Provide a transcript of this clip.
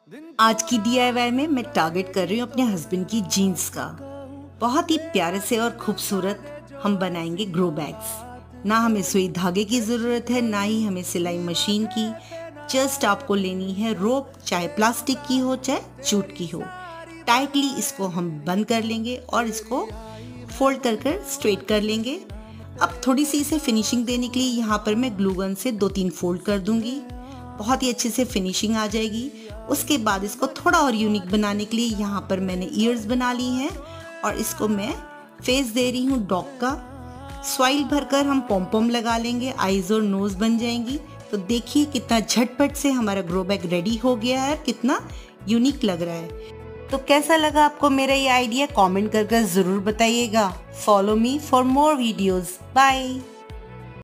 आज की डीआईवाई में मैं टारगेट कर रही हूँ अपने हस्बैंड की जीन्स का। बहुत ही प्यारे से और खूबसूरत हम बनाएंगे ग्रो बैग्स। ना हमें सुई धागे की ज़रूरत है, ना ही हमें सिलाई मशीन की। जस्ट आपको लेनी है रोप, चाहे प्लास्टिक की हो चाहे जूट की हो। टाइटली इसको हम बंद कर लेंगे और इसको फोल्ड कर कर स्ट्रेट कर लेंगे। अब थोड़ी सी इसे फिनिशिंग देने के लिए यहाँ पर मैं ग्लू गन से 2-3 फोल्ड कर दूंगी। बहुत ही अच्छे से फिनिशिंग आ जाएगी। उसके बाद इसको थोड़ा और यूनिक बनाने के लिए यहाँ पर मैंने ईयर्स बना ली हैं और इसको मैं फेस दे रही हूँ डॉग का। सॉइल भरकर हम पॉम पॉम लगा लेंगे, आईज और नोज बन जाएंगी। तो देखिए कितना झटपट से हमारा ग्रो बैग रेडी हो गया है, कितना यूनिक लग रहा है। तो कैसा लगा आपको मेरा ये आइडिया, कमेंट कर ज़रूर बताइएगा। Follow me for more videos. Bye.